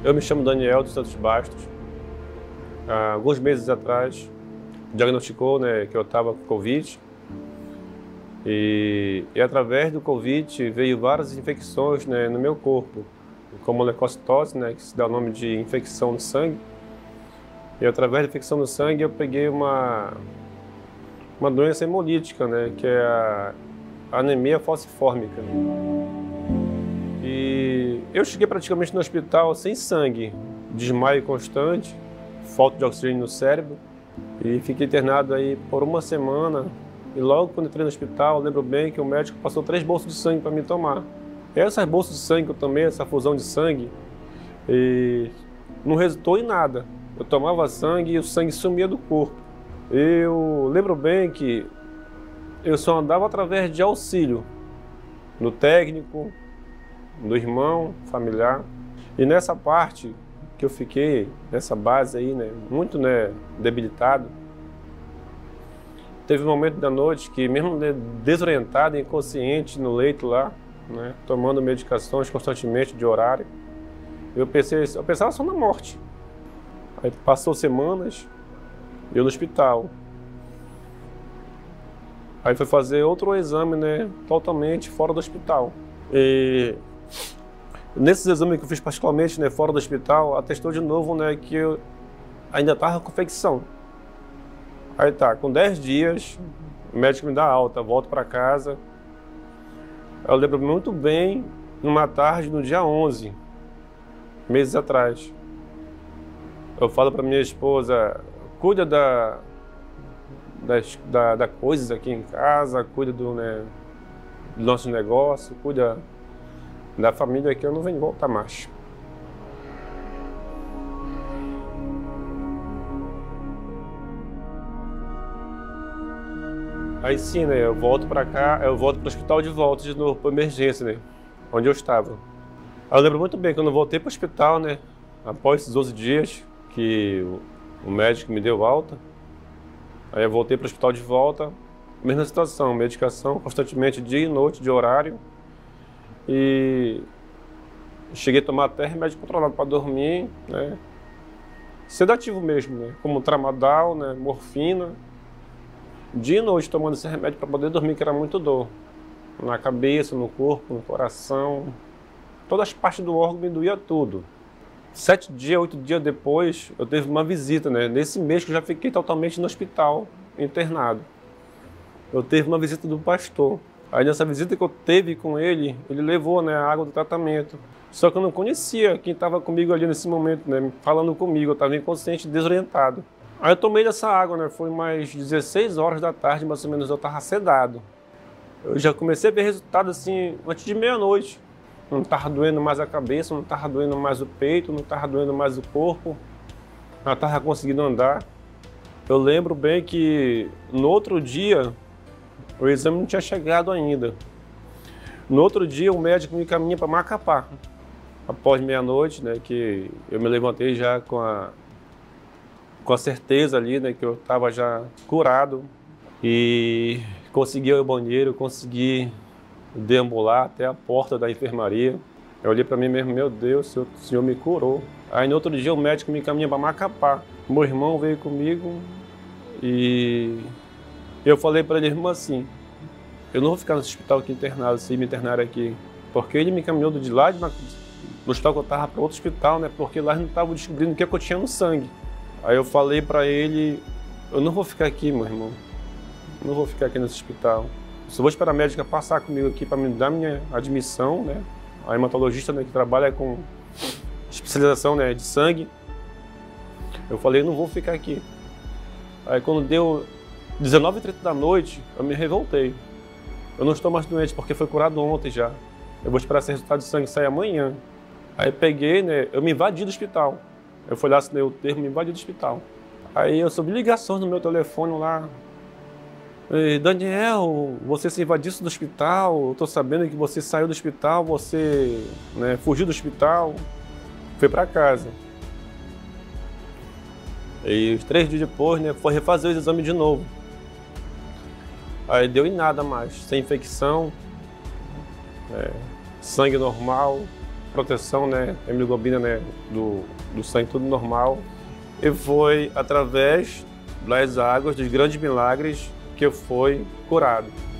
Eu me chamo Daniel dos Santos Bastos. Há alguns meses atrás, diagnosticou, né, que eu estava com Covid. E através do Covid veio várias infecções, né, no meu corpo, como leucocitose, né, que se dá o nome de infecção do sangue. E através da infecção do sangue eu peguei uma doença hemolítica, né, que é a anemia falciforme. E eu cheguei praticamente no hospital sem sangue, desmaio constante, falta de oxigênio no cérebro, e fiquei internado aí por uma semana. E logo quando entrei no hospital, eu lembro bem que o médico passou 3 bolsas de sangue para me tomar. E essas bolsas de sangue que eu tomei, essa fusão de sangue, e não resultou em nada. Eu tomava sangue e o sangue sumia do corpo. Eu lembro bem que eu só andava através de auxílio do técnico, do irmão, familiar. E nessa parte que eu fiquei, nessa base aí, né, muito, né, debilitado, teve um momento da noite que, mesmo desorientado e inconsciente no leito lá, né, tomando medicações constantemente de horário, eu pensava só na morte. Aí passou semanas, eu no hospital. Aí foi fazer outro exame, né, totalmente fora do hospital. E nesses exames que eu fiz particularmente, né, fora do hospital, atestou de novo, né, que eu ainda estava com infecção. Aí tá, com 10 dias, o médico me dá alta, volto para casa. Eu lembro muito bem, numa tarde, no dia 11, meses atrás. Eu falo para minha esposa, cuida das coisas aqui em casa, cuida do nosso negócio, cuida da família, que eu não venho voltar mais. Aí sim, né, eu volto para cá, eu volto para o hospital de volta de novo, para emergência, né, onde eu estava. Aí eu lembro muito bem, quando eu voltei para o hospital, né, após esses 12 dias que o médico me deu alta, aí eu voltei para o hospital de volta, mesma situação, medicação constantemente dia e noite, de horário. E cheguei a tomar até remédio controlado para dormir, né, sedativo mesmo, né, como tramadol, né, morfina. Dia e noite tomando esse remédio para poder dormir, que era muito dor. Na cabeça, no corpo, no coração. Todas as partes do órgão me doía tudo. 7 dias, 8 dias depois, eu teve uma visita, né? Nesse mês que eu já fiquei totalmente no hospital, internado. Eu teve uma visita do pastor. Aí nessa visita que eu teve com ele, ele levou, né, a água do tratamento. Só que eu não conhecia quem estava comigo ali nesse momento, né? Falando comigo, eu estava inconsciente, desorientado. Aí eu tomei dessa água, né? Foi mais 16 horas da tarde, mais ou menos, eu estava sedado. Eu já comecei a ver resultado assim, antes de meia-noite. Não estava doendo mais a cabeça, não estava doendo mais o peito, não estava doendo mais o corpo. Não estava conseguindo andar. Eu lembro bem que no outro dia, o exame não tinha chegado ainda. No outro dia, o médico me encaminha para Macapá. Após meia-noite, né? Que eu me levantei já com a certeza ali, né, que eu estava já curado, e consegui ir ao banheiro, consegui deambular até a porta da enfermaria. Eu olhei para mim mesmo, meu Deus, o Senhor me curou. Aí no outro dia o médico me encaminha para Macapá. Meu irmão veio comigo e eu falei para ele, irmão, assim, eu não vou ficar nesse hospital aqui internado, se me internar aqui, porque ele me encaminhou de lá do hospital que eu estava para outro hospital, né, porque lá não estava descobrindo o que eu tinha no sangue. Aí eu falei para ele, eu não vou ficar aqui, meu irmão, não vou ficar aqui nesse hospital. Só vou esperar a médica passar comigo aqui para me dar minha admissão, né? A hematologista, né, que trabalha com especialização, né, de sangue. Eu falei, eu não vou ficar aqui. Aí quando deu 19h30 da noite, eu me revoltei. Eu não estou mais doente porque foi curado ontem já. Eu vou esperar esse resultado de sangue sair amanhã. Aí peguei, né, eu me invadi do hospital. Eu fui lá, assinei o termo, me invadi do hospital. Aí eu soube ligações no meu telefone lá. Daniel, você se invadisse do hospital, eu tô sabendo que você saiu do hospital, você, né, fugiu do hospital, foi para casa. E 3 dias depois, né, foi refazer o exame de novo. Aí deu em nada mais, sem infecção, sangue normal, proteção, né, hemoglobina, né, do sangue tudo normal. E foi através das águas, dos grandes milagres, que eu fui curado.